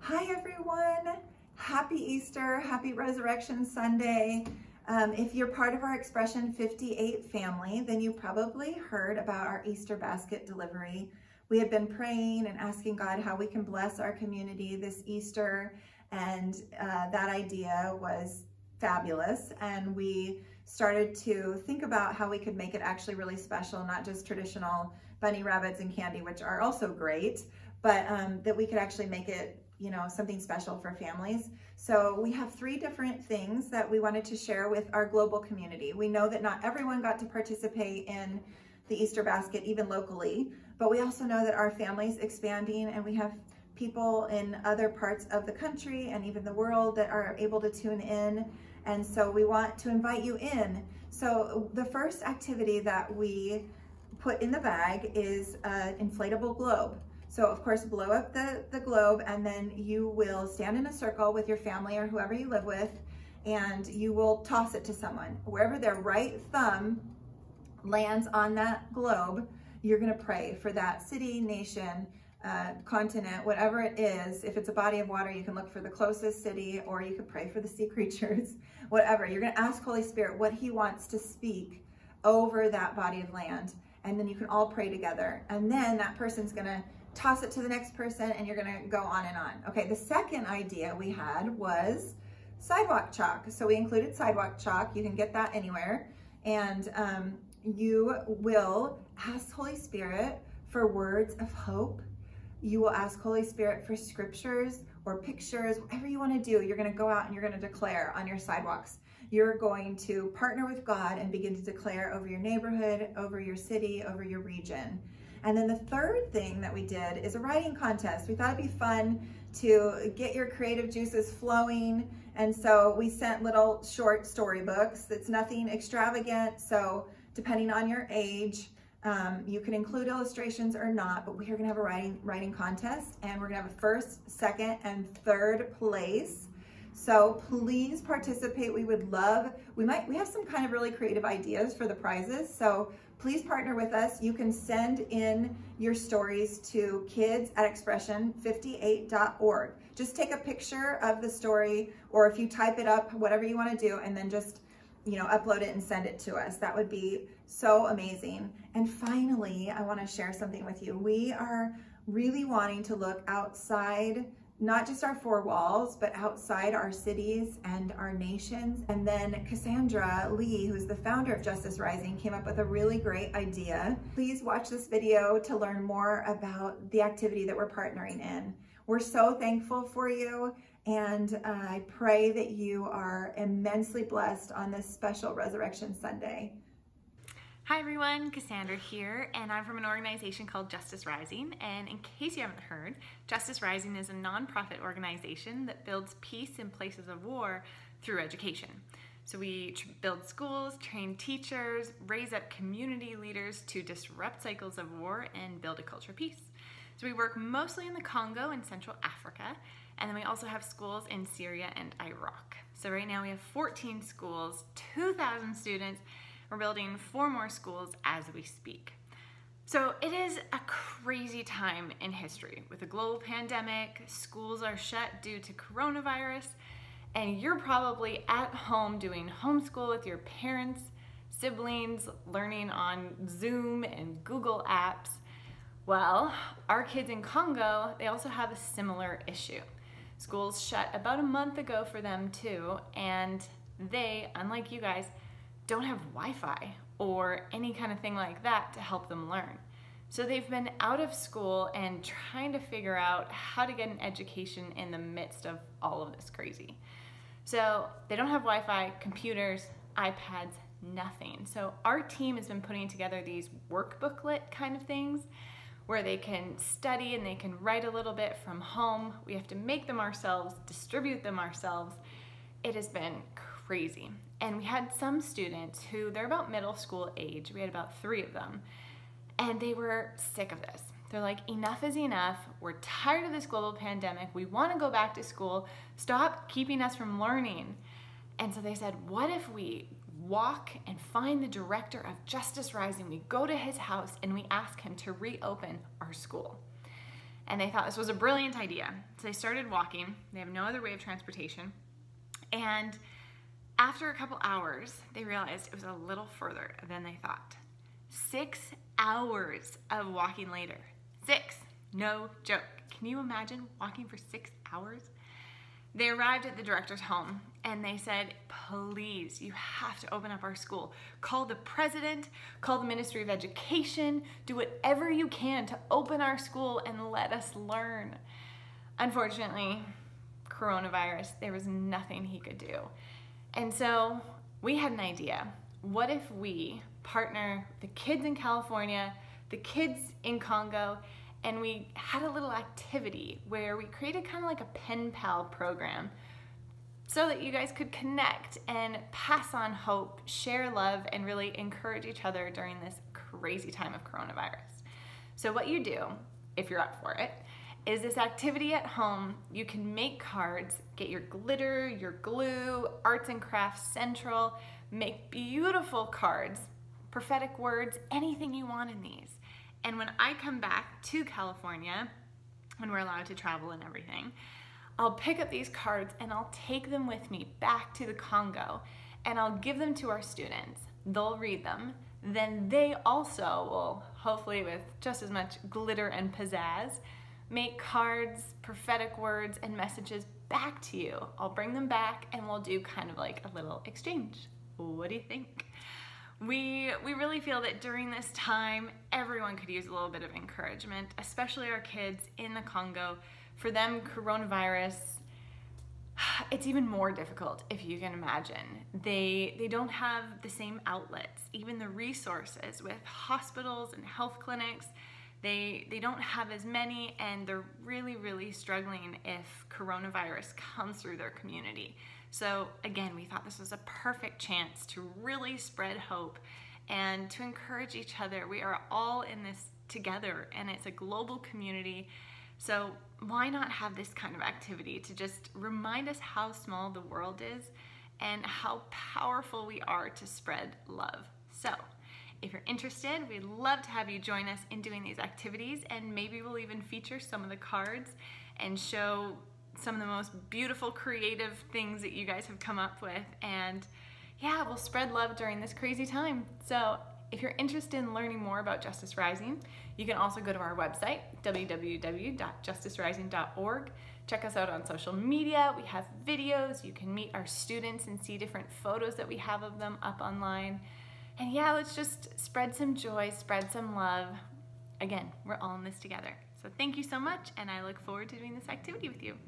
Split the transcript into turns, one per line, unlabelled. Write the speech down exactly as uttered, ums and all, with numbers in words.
Hi everyone, happy Easter, happy Resurrection Sunday. Um, if you're part of our Expression fifty-eight family, then you probably heard about our Easter basket delivery. We have been praying and asking God how we can bless our community this Easter, and uh, that idea was fabulous. And we started to think about how we could make it actually really special, not just traditional bunny rabbits and candy, which are also great, but um, that we could actually make it, you know, something special for families. So we have three different things that we wanted to share with our global community. We know that not everyone got to participate in the Easter basket, even locally, but we also know that our family's expanding and we have people in other parts of the country and even the world that are able to tune in. And so we want to invite you in. So the first activity that we put in the bag is an inflatable globe. So of course, blow up the, the globe, and then you will stand in a circle with your family or whoever you live with, and you will toss it to someone. Wherever their right thumb lands on that globe, you're gonna pray for that city, nation, uh, continent, whatever it is. If it's a body of water, you can look for the closest city, or you could pray for the sea creatures, whatever. You're gonna ask Holy Spirit what He wants to speak over that body of land, and then you can all pray together. And then that person's gonna toss it to the next person, and you're gonna go on and on. Okay, the second idea we had was sidewalk chalk. So we included sidewalk chalk. You can get that anywhere. And um, you will ask Holy Spirit for words of hope. You will ask Holy Spirit for scriptures or pictures, whatever you wanna do. You're gonna go out and you're gonna declare on your sidewalks. You're going to partner with God and begin to declare over your neighborhood, over your city, over your region. And then the third thing that we did is a writing contest. We thought it'd be fun to get your creative juices flowing. And so we sent little short storybooks. It's nothing extravagant. So depending on your age, um, you can include illustrations or not, but we are gonna have a writing, writing contest, and we're gonna have a first, second, and third place. So please participate. We would love, we might, we have some kind of really creative ideas for the prizes. So please partner with us. You can send in your stories to kids at expression fifty-eight dot org. Just take a picture of the story, or if you type it up, whatever you want to do, and then just, you know, upload it and send it to us. That would be so amazing. And finally, I want to share something with you. We are really wanting to look outside, not just our four walls, but outside our cities and our nations. And then Cassandra Lee, who's the founder of Justice Rising, came up with a really great idea. Please watch this video to learn more about the activity that we're partnering in. We're so thankful for you, and uh, I pray that you are immensely blessed on this special Resurrection Sunday.
Hi everyone, Cassandra here, and I'm from an organization called Justice Rising. And in case you haven't heard, Justice Rising is a nonprofit organization that builds peace in places of war through education. So we build schools, train teachers, raise up community leaders to disrupt cycles of war and build a culture of peace. So we work mostly in the Congo and Central Africa, and then we also have schools in Syria and Iraq. So right now we have fourteen schools, two thousand students. We're building four more schools as we speak. So it is a crazy time in history. With a global pandemic, schools are shut due to coronavirus, and you're probably at home doing homeschool with your parents, siblings, learning on Zoom and Google apps. Well, our kids in Congo, they also have a similar issue. Schools shut about a month ago for them too, and they, unlike you guys, don't have Wi-Fi or any kind of thing like that to help them learn. So they've been out of school and trying to figure out how to get an education in the midst of all of this crazy. So they don't have Wi-Fi, computers, iPads, nothing. So our team has been putting together these workbooklet kind of things where they can study and they can write a little bit from home. We have to make them ourselves, distribute them ourselves. It has been crazy. And we had some students who, they're about middle school age, we had about three of them, and they were sick of this. They're like, enough is enough, we're tired of this global pandemic, we wanna go back to school, stop keeping us from learning. And so they said, what if we walk and find the director of Justice Rising, we go to his house and we ask him to reopen our school. And they thought this was a brilliant idea. So they started walking. They have no other way of transportation. And after a couple hours, they realized it was a little further than they thought. Six hours of walking later. Six. No joke. Can you imagine walking for six hours? They arrived at the director's home and they said, please, you have to open up our school. Call the president, call the Ministry of Education, do whatever you can to open our school and let us learn. Unfortunately, coronavirus, there was nothing he could do. And so we had an idea. What if we partner the kids in California, the kids in Congo, and we had a little activity where we created kind of like a pen pal program so that you guys could connect and pass on hope, share love, and really encourage each other during this crazy time of coronavirus. So what you do, if you're up for it, is this activity at home. You can make cards, get your glitter, your glue, Arts and Crafts Central, make beautiful cards, prophetic words, anything you want in these. And when I come back to California, when we're allowed to travel and everything, I'll pick up these cards and I'll take them with me back to the Congo and I'll give them to our students. They'll read them. Then they also will, hopefully with just as much glitter and pizzazz, make cards, prophetic words, and messages back to you. I'll bring them back and we'll do kind of like a little exchange. What do you think? We, we really feel that during this time, everyone could use a little bit of encouragement, especially our kids in the Congo. For them, coronavirus, it's even more difficult, if you can imagine. They, they don't have the same outlets, even the resources with hospitals and health clinics. They, they don't have as many, and they're really, really struggling if coronavirus comes through their community. So again, we thought this was a perfect chance to really spread hope and to encourage each other. We are all in this together, and it's a global community. So why not have this kind of activity to just remind us how small the world is and how powerful we are to spread love. So if you're interested, we'd love to have you join us in doing these activities, and maybe we'll even feature some of the cards and show some of the most beautiful, creative things that you guys have come up with. And yeah, we'll spread love during this crazy time. So if you're interested in learning more about Justice Rising, you can also go to our website, w w w dot justice rising dot org. Check us out on social media. We have videos. You can meet our students and see different photos that we have of them up online. And yeah, let's just spread some joy, spread some love. Again, we're all in this together. So thank you so much, and I look forward to doing this activity with you.